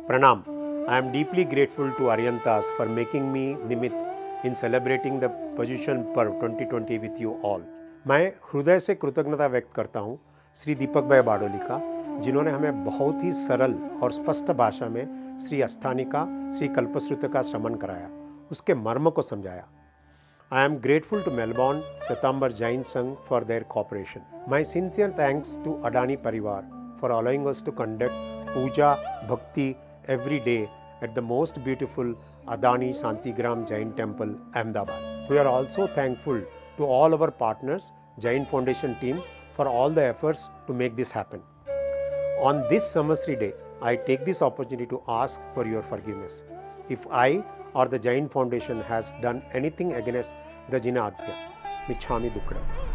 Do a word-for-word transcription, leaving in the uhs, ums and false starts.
Pranam. I am deeply grateful to Aryantas for making me Nimit in celebrating the Paryushan Parv twenty twenty with you all. मैं हृदय से कृतज्ञता व्यक्त करता हूँ श्री दीपक भाई बाडोली का, जिन्होंने हमें बहुत ही सरल और स्पष्ट भाषा में श्री अस्थानिका, श्री कल्पश्रुत का श्रवण कराया, उसके मर्म को समझाया. I am grateful to Melbourne Shwetambar Jain Sangh for their cooperation. My sincere thanks to Adani Parivar for allowing us to conduct puja bhakti every day at the most beautiful Adani Shantigram Jain Temple, Ahmedabad. We are also thankful to all our partners, Jain Foundation team, for all the efforts to make this happen. On this Samvatsari day, I take this opportunity to ask for your forgiveness. If I or the Jain Foundation has done anything against the Jinadhya, Michhami Dukkanam.